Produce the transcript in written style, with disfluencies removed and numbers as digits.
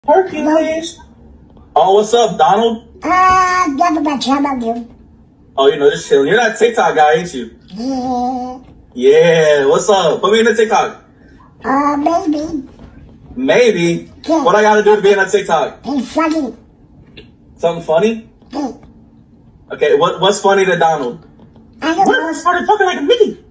Hercules. Oh, what's up, Donald? Nothing much. How about you? Oh, just chilling. You're that TikTok guy, ain't you? Yeah. Yeah, what's up? Put me in the TikTok. Maybe. Maybe? Yeah. What I gotta do to be in a TikTok? It's funny. Something funny? Yeah. Okay, what's funny to Donald? I don't know. Started talking like a Mickey.